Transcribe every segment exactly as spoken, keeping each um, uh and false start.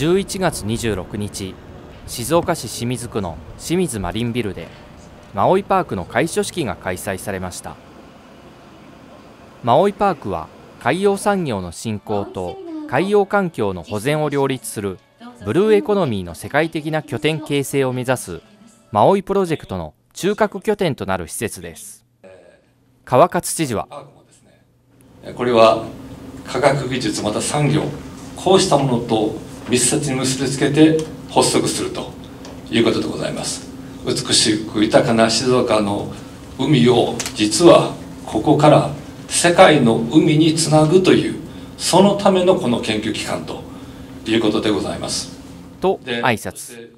じゅういちがつにじゅうろくにち、静岡市清水区の清水マリンビルでマオイパークの開所式が開催されました。マオイパークは海洋産業の振興と海洋環境の保全を両立するブルーエコノミーの世界的な拠点形成を目指すマオイプロジェクトの中核拠点となる施設です。川勝知事は、 これは科学技術また産業、こうしたものと密接に結びつけて発足するということでございます。美しく豊かな静岡の海を実はここから世界の海につなぐという、そのためのこの研究機関ということでございますと挨拶。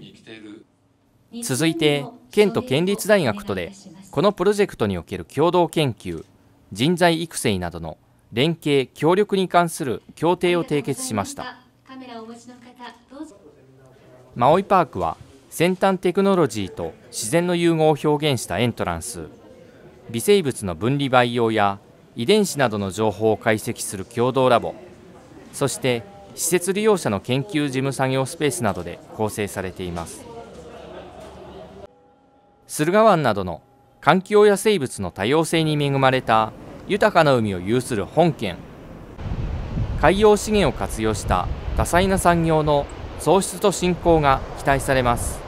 続いて県と県立大学とでこのプロジェクトにおける共同研究、人材育成などの連携協力に関する協定を締結しました。マオイパークは先端テクノロジーと自然の融合を表現したエントランス、微生物の分離培養や遺伝子などの情報を解析する共同ラボ、そして施設利用者の研究事務作業スペースなどで構成されています。駿河湾などの環境や生物の多様性に恵まれた豊かな海を有する本県、海洋資源を活用した多彩な産業の創出と振興が期待されます。